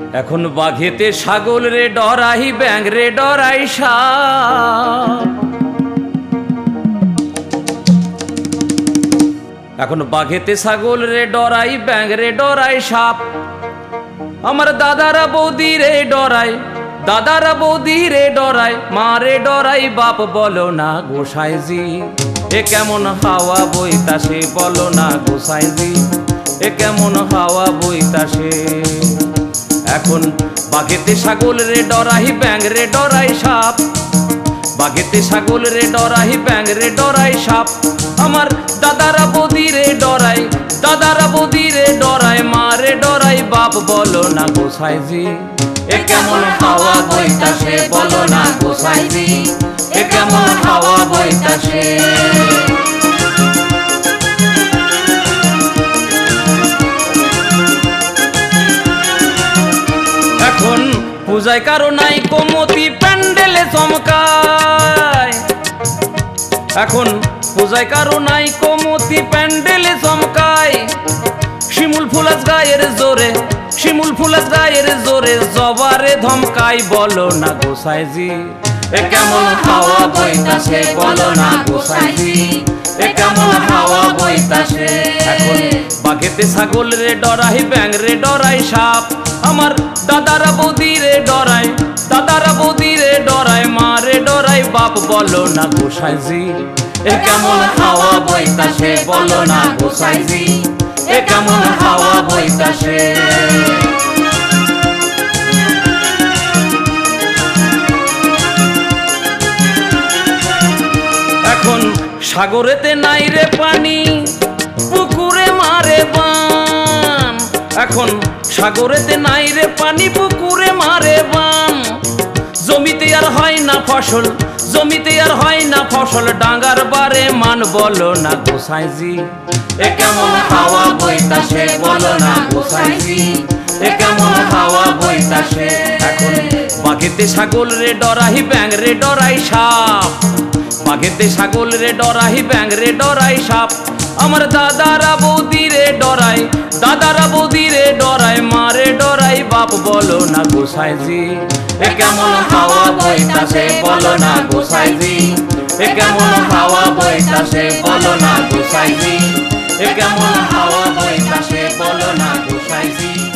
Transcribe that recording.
এখন বাঘেতে ছাগল রে ডরাই ব্যাঙ রে ডরাই সাপ। এখন বাঘেতে ছাগল রে ডরাই ব্যাঙ রে ডরাই সাপ। আমার দাদারা বৌদি রে ডরাই, দাদারা বৌদি রে ডরাই, মা রে ডরাই বাপ বলো না গোসাইজি। এ কেমন হাওয়া বইতাসে বলো না গোসাইজি, এ কেমন হাওয়া বইতাসে। এখন বাঘেতে ছাগল রে ডরাই ব্যাঙ রে ডরাই সাপ। বাঘেতে ছাগল রে ডরাই ব্যাঙ রে ডরাই সাপ। আমার দাদারা বৌদি রে ডরাই, দাদারা বৌদি রে ডরাই, মা রে ডরাই বাপ বলো না গোসাইজি। এ কেমন হাওয়া বইতাসে বলো না গোসাইজি, এ কেমন হাওয়া বইতাসে। এখন পূজায় কারো নাই কোমতি প্যান্ডেলে চমকায়। এখন পূজায় কারো নাই কোমতি প্যান্ডেলে চমকায়। শিমুল ফুলাস গায়ের জোরে, শিমুল ফুলাস গায়ের জোরে, জবারে ধমকাই বলো না গোসাইজি। এ কেমন হাওয়া বইতাসে বলো না গোসাইজি, এ কেমন হাওয়া বইতাসে। এখন বাঘেতে ছাগল রে ডরাই ব্যাঙ রে ডরাই সাপ। আমার দাদারা বৌদি রে ডরাই, দাদারা বৌদি রে ডরাই, মা রে ডরাই বাপ বলো না গোসাইজি। এ কেমন হাওয়া বইতাসে বলো না গোসাইজি, এ কেমন হাওয়া বইতাসে। এখন সাগরেতে নাই রে পানি, পুকুরে মারে বান। এখন সাগরেতে নাই রে পানি, পুকুরে মারে বান। জমিতে আর হয় না ফসল, জমিতে আর হয় না ফসল, ডাঙ্গার বারে মান বলো না গোসাইজি। এ কেমন হাওয়া বইতাসে বলো না গোসাইজি, এ কেমন হাওয়া বইতাসে। এখন বাঘেতে ছাগল রে ডরাই ব্যাঙ রে ডরাই সাপ। বাঘেতে ছাগল রে ডরাই ব্যাঙ রে ডরাই সাপ। আমার দাদারা বৌদি রে ডরাই, দাদারা বৌদি রে ডরাই, মা রে ডরাই বাপ বলো না গোসাইজি। এ কেমন হাওয়া বইতাসে বলো না গোসাইজি, এ কেমন হাওয়া বইতাসে বলো না গোসাইজি, এ কেমন হাওয়া বইতাসে বলো না গোসাইজি।